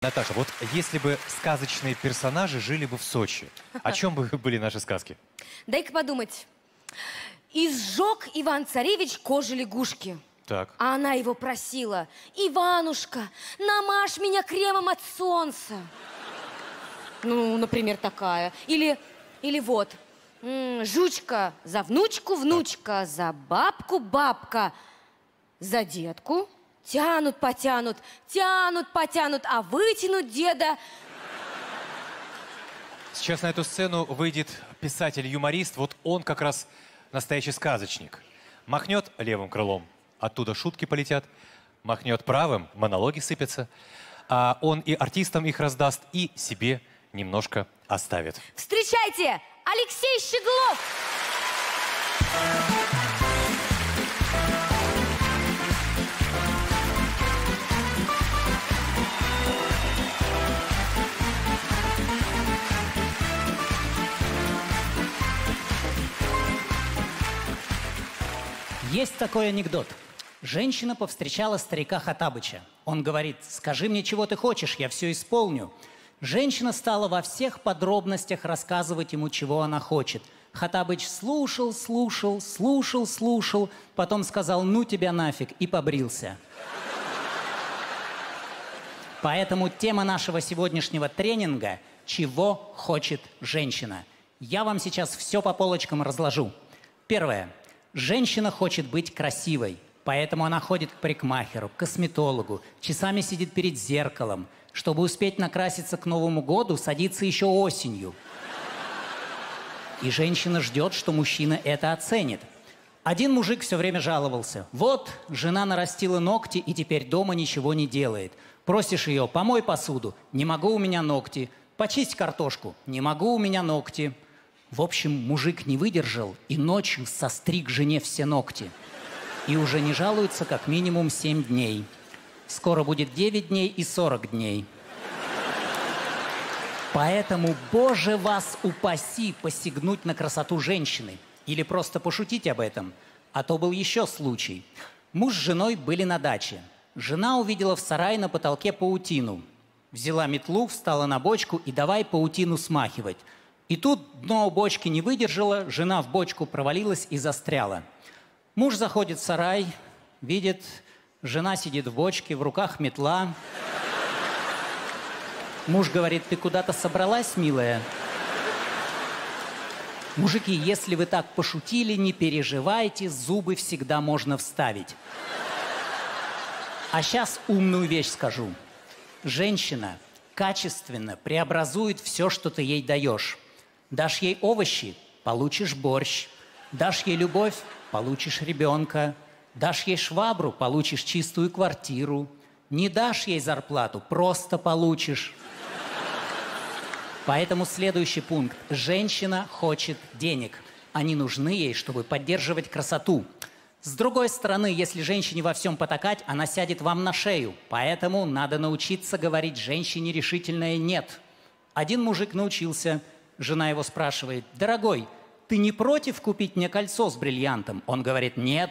Наташа, вот если бы сказочные персонажи жили бы в Сочи, о чем бы были наши сказки? Дай-ка подумать. Изжег Иван-царевич кожу лягушки. Так. А она его просила: Иванушка, намажь меня кремом от солнца. Ну, например, такая. Или вот. Жучка за внучку, внучка за бабку, бабка за детку. Тянут, потянут, тянут, потянут, а вытянут деда. Сейчас на эту сцену выйдет писатель-юморист. Вот он как раз настоящий сказочник. Махнет левым крылом, оттуда шутки полетят. Махнет правым, монологи сыпятся. А он и артистам их раздаст, и себе немножко оставит. Встречайте, Алексей Щеглов! Есть такой анекдот. Женщина повстречала старика Хоттабыча. Он говорит: «Скажи мне, чего ты хочешь, я все исполню». Женщина стала во всех подробностях рассказывать ему, чего она хочет. Хоттабыч слушал, слушал, слушал, слушал, потом сказал: «Ну тебя нафиг», и побрился. Поэтому тема нашего сегодняшнего тренинга – «Чего хочет женщина?». Я вам сейчас все по полочкам разложу. Первое. Женщина хочет быть красивой, поэтому она ходит к парикмахеру, к косметологу, часами сидит перед зеркалом. Чтобы успеть накраситься к Новому году, садится еще осенью. И женщина ждет, что мужчина это оценит. Один мужик все время жаловался. Вот, жена нарастила ногти и теперь дома ничего не делает. Просишь ее: помой посуду, не могу, у меня ногти. Почисть картошку, не могу, у меня ногти. В общем, мужик не выдержал и ночью состриг жене все ногти. И уже не жалуется как минимум 7 дней. Скоро будет 9 дней и 40 дней. Поэтому, Боже вас упаси, посягнуть на красоту женщины. Или просто пошутить об этом. А то был еще случай. Муж с женой были на даче. Жена увидела в сарае на потолке паутину. Взяла метлу, встала на бочку и давай паутину смахивать. И тут дно бочки не выдержало, жена в бочку провалилась и застряла. Муж заходит в сарай, видит, жена сидит в бочке, в руках метла. Муж говорит: ты куда-то собралась, милая? Мужики, если вы так пошутили, не переживайте, зубы всегда можно вставить. А сейчас умную вещь скажу. Женщина качественно преобразует все, что ты ей даешь. Дашь ей овощи – получишь борщ. Дашь ей любовь – получишь ребенка. Дашь ей швабру – получишь чистую квартиру. Не дашь ей зарплату – просто получишь. Поэтому следующий пункт. Женщина хочет денег. Они нужны ей, чтобы поддерживать красоту. С другой стороны, если женщине во всем потакать, она сядет вам на шею. Поэтому надо научиться говорить женщине решительное «нет». Один мужик научился. Жена его спрашивает: дорогой, ты не против купить мне кольцо с бриллиантом? Он говорит: нет.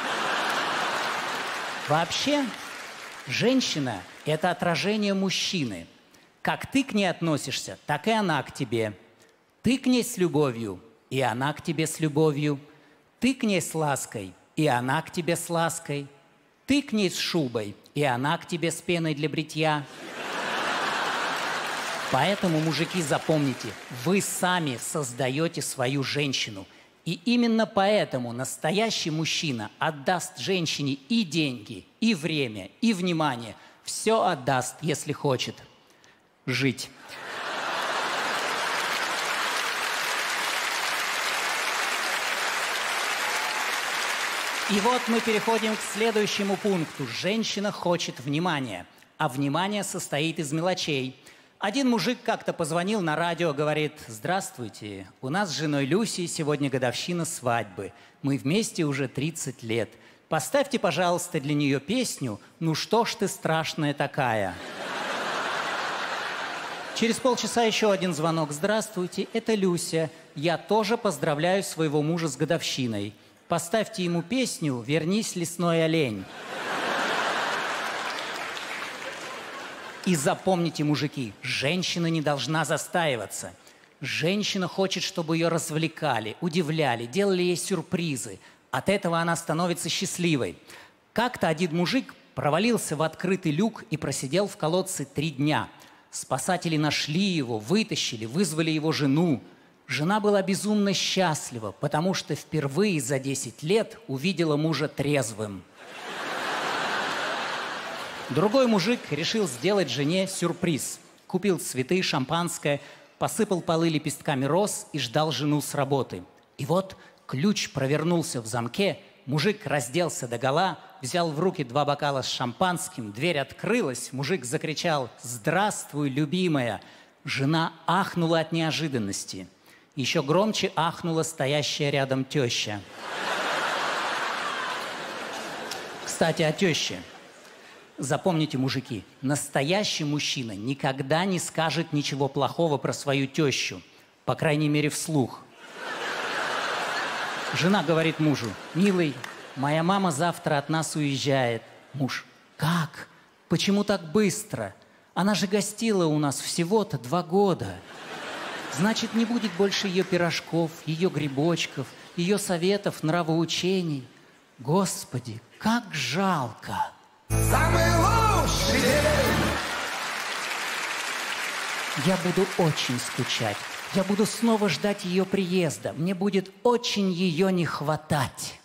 Вообще, женщина – это отражение мужчины. Как ты к ней относишься, так и она к тебе. Ты к ней с любовью, и она к тебе с любовью. Ты к ней с лаской, и она к тебе с лаской. Ты к ней с шубой, и она к тебе с пеной для бритья. Поэтому, мужики, запомните, вы сами создаете свою женщину. И именно поэтому настоящий мужчина отдаст женщине и деньги, и время, и внимание. Все отдаст, если хочет жить. И вот мы переходим к следующему пункту. Женщина хочет внимания, а внимание состоит из мелочей. Один мужик как-то позвонил на радио, говорит: здравствуйте, у нас с женой Люсей сегодня годовщина свадьбы. Мы вместе уже 30 лет. Поставьте, пожалуйста, для нее песню «Ну что ж ты страшная такая». Через полчаса еще один звонок. Здравствуйте, это Люся. Я тоже поздравляю своего мужа с годовщиной. Поставьте ему песню «Вернись, лесной олень». И запомните, мужики, женщина не должна застаиваться. Женщина хочет, чтобы ее развлекали, удивляли, делали ей сюрпризы. От этого она становится счастливой. Как-то один мужик провалился в открытый люк и просидел в колодце 3 дня. Спасатели нашли его, вытащили, вызвали его жену. Жена была безумно счастлива, потому что впервые за 10 лет увидела мужа трезвым. Другой мужик решил сделать жене сюрприз. Купил цветы, шампанское, посыпал полы лепестками роз и ждал жену с работы. И вот ключ провернулся в замке, мужик разделся догола, взял в руки 2 бокала с шампанским, дверь открылась, мужик закричал: «Здравствуй, любимая!» Жена ахнула от неожиданности. Еще громче ахнула стоящая рядом теща. Кстати, о теще. Запомните, мужики, настоящий мужчина никогда не скажет ничего плохого про свою тещу. По крайней мере, вслух. Жена говорит мужу: «Милый, моя мама завтра от нас уезжает». Муж: «Как? Почему так быстро? Она же гостила у нас всего-то 2 года. Значит, не будет больше ее пирожков, ее грибочков, ее советов, нравоучений. Господи, как жалко!» Самый лучший день! Я буду очень скучать. Я буду снова ждать ее приезда. Мне будет очень ее не хватать.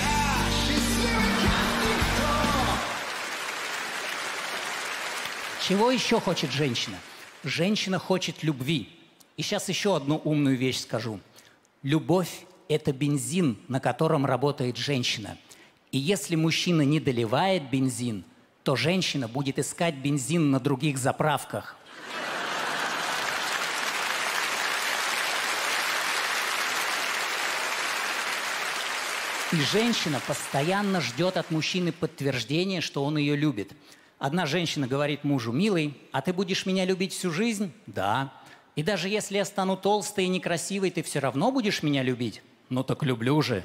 Чего еще хочет женщина? Женщина хочет любви. И сейчас еще одну умную вещь скажу. Любовь – это бензин, на котором работает женщина. И если мужчина не доливает бензин, то женщина будет искать бензин на других заправках. И женщина постоянно ждет от мужчины подтверждения, что он ее любит. Одна женщина говорит мужу: «Милый, а ты будешь меня любить всю жизнь?» «Да». «И даже если я стану толстой и некрасивой, ты все равно будешь меня любить?» «Ну так люблю же».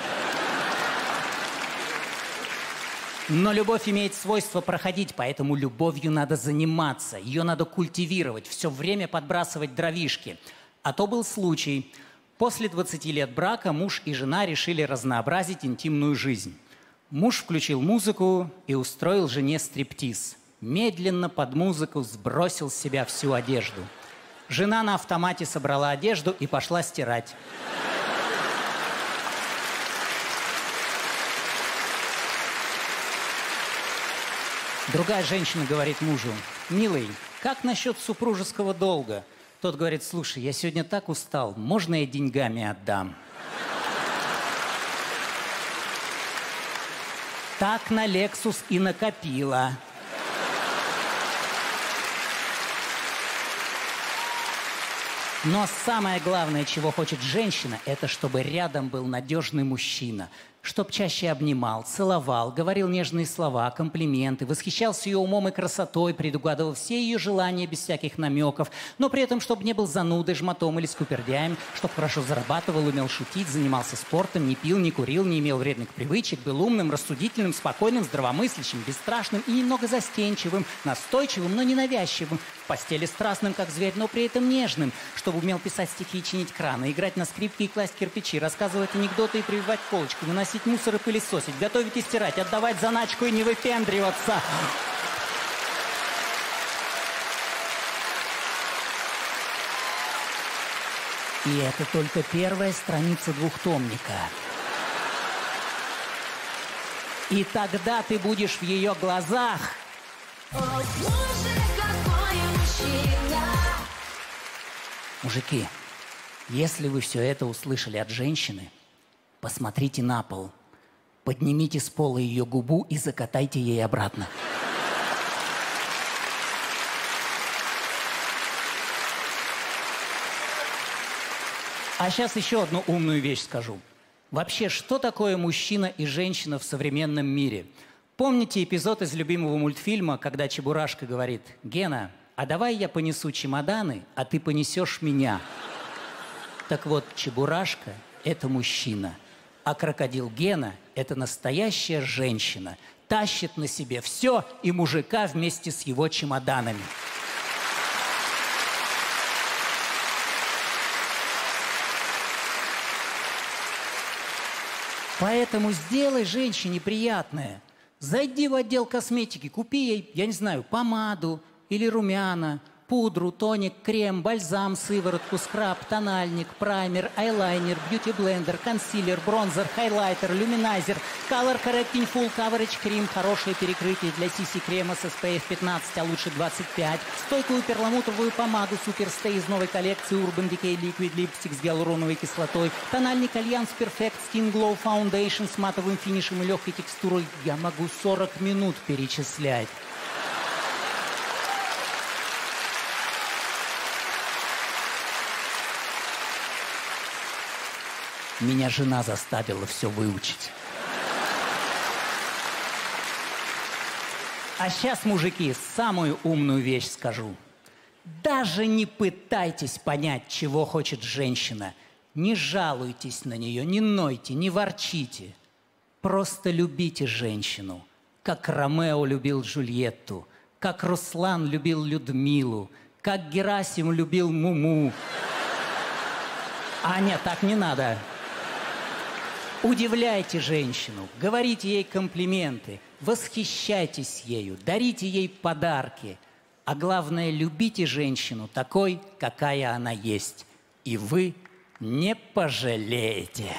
Но любовь имеет свойство проходить, поэтому любовью надо заниматься, ее надо культивировать, все время подбрасывать дровишки. А то был случай. После 20 лет брака муж и жена решили разнообразить интимную жизнь. Муж включил музыку и устроил жене стриптиз. Медленно под музыку сбросил с себя всю одежду. Жена на автомате собрала одежду и пошла стирать. Другая женщина говорит мужу: «Милый, как насчет супружеского долга?» Тот говорит: «Слушай, я сегодня так устал, можно я деньгами отдам?» Так на Lexus и накопила. Но самое главное, чего хочет женщина, это чтобы рядом был надежный мужчина. Чтоб чаще обнимал, целовал, говорил нежные слова, комплименты, восхищался ее умом и красотой, предугадывал все ее желания без всяких намеков, но при этом, чтобы не был занудой, жмотом или скупердяем, чтобы хорошо зарабатывал, умел шутить, занимался спортом, не пил, не курил, не имел вредных привычек, был умным, рассудительным, спокойным, здравомыслящим, бесстрашным и немного застенчивым, настойчивым, но ненавязчивым, в постели страстным, как зверь, но при этом нежным, чтобы умел писать стихи и чинить краны, играть на скрипке и класть кирпичи, рассказывать анекдоты и прививать колочки, выносить мусор и пылесосить, готовить и стирать, отдавать заначку и не выпендриваться. И это только первая страница двухтомника. И тогда ты будешь в ее глазах. Мужики, если вы все это услышали от женщины, посмотрите на пол, поднимите с пола ее губу и закатайте ей обратно. А сейчас еще одну умную вещь скажу. Вообще, что такое мужчина и женщина в современном мире? Помните эпизод из любимого мультфильма, когда Чебурашка говорит: «Гена, а давай я понесу чемоданы, а ты понесешь меня?» Так вот, Чебурашка – это мужчина, а крокодил Гена – это настоящая женщина. тащит на себе все и мужика вместе с его чемоданами. Поэтому сделай женщине приятное. Зайди в отдел косметики, купи ей, я не знаю, помаду или румяна, пудру, тоник, крем, бальзам, сыворотку, скраб, тональник, праймер, айлайнер, бьюти-блендер, консилер, бронзер, хайлайтер, люминайзер, Color Correcting Full Coverage Cream, хорошее перекрытие для CC-крема с SPF 15, а лучше 25, стойкую перламутровую помаду Super Stay из новой коллекции Urban Decay Liquid Lipstick с гиалуроновой кислотой, тональник Alliance Perfect Skin Glow Foundation с матовым финишем и легкой текстурой. Я могу 40 минут перечислять. Меня жена заставила все выучить. А сейчас, мужики, самую умную вещь скажу. Даже не пытайтесь понять, чего хочет женщина. Не жалуйтесь на нее, не нойте, не ворчите. Просто любите женщину, как Ромео любил Джульетту, как Руслан любил Людмилу, как Герасим любил Муму. А нет, так не надо. Удивляйте женщину, говорите ей комплименты, восхищайтесь ею, дарите ей подарки. А главное, любите женщину такой, какая она есть. И вы не пожалеете.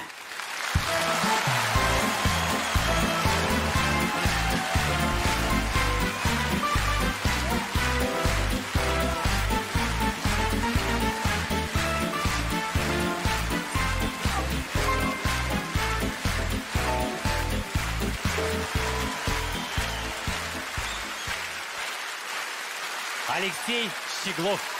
Алексей Щеглов.